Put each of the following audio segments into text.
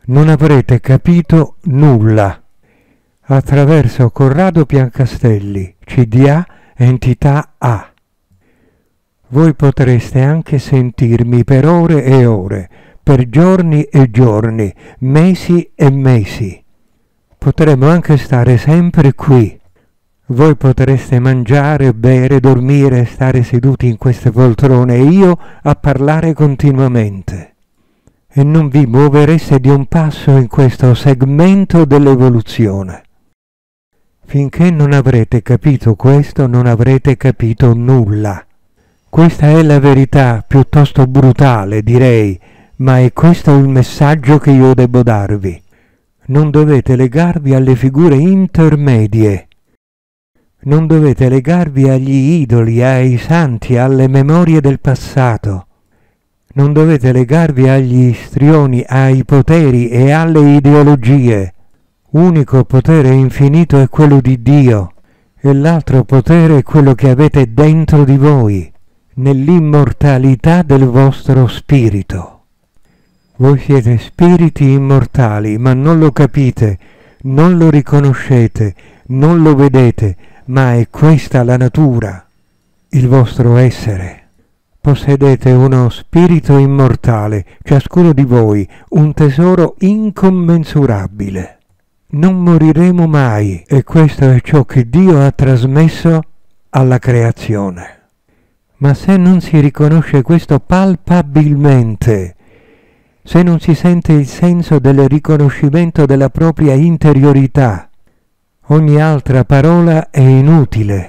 non avrete capito nulla. Attraverso Corrado Piancastelli, CDA, entità A. Voi potreste anche sentirmi per ore e ore, per giorni e giorni, mesi e mesi. Potremmo anche stare sempre qui. Voi potreste mangiare, bere, dormire, stare seduti in queste poltrone e io a parlare continuamente. E non vi muovereste di un passo in questo segmento dell'evoluzione. Finché non avrete capito questo, non avrete capito nulla. Questa è la verità, piuttosto brutale, direi, ma è questo il messaggio che io devo darvi. Non dovete legarvi alle figure intermedie. Non dovete legarvi agli idoli, ai santi, alle memorie del passato. Non dovete legarvi agli istrioni, ai poteri e alle ideologie. Unico potere infinito è quello di Dio e l'altro potere è quello che avete dentro di voi, nell'immortalità del vostro spirito. Voi siete spiriti immortali, ma non lo capite, non lo riconoscete, non lo vedete, ma è questa la natura, il vostro essere. Possedete uno spirito immortale, ciascuno di voi, un tesoro incommensurabile. Non moriremo mai e questo è ciò che Dio ha trasmesso alla creazione. Ma se non si riconosce questo palpabilmente, se non si sente il senso del riconoscimento della propria interiorità, ogni altra parola è inutile.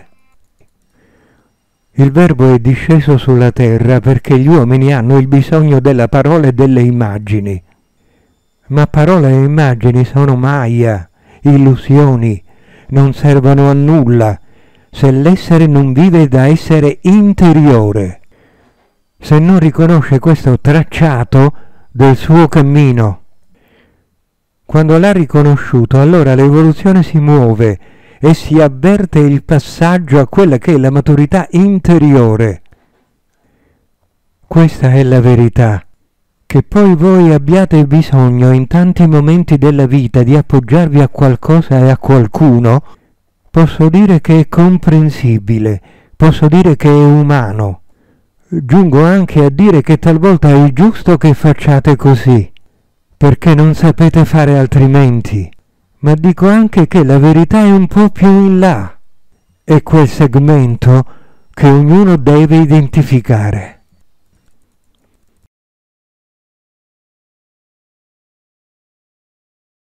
Il Verbo è disceso sulla terra perché gli uomini hanno il bisogno della parola e delle immagini. Ma parole e immagini sono maya, illusioni, non servono a nulla se l'essere non vive da essere interiore, se non riconosce questo tracciato del suo cammino. Quando l'ha riconosciuto, allora l'evoluzione si muove e si avverte il passaggio a quella che è la maturità interiore. Questa è la verità. Che poi voi abbiate bisogno in tanti momenti della vita di appoggiarvi a qualcosa e a qualcuno, posso dire che è comprensibile, posso dire che è umano. Giungo anche a dire che talvolta è giusto che facciate così, perché non sapete fare altrimenti. Ma dico anche che la verità è un po' più in là, è quel segmento che ognuno deve identificare.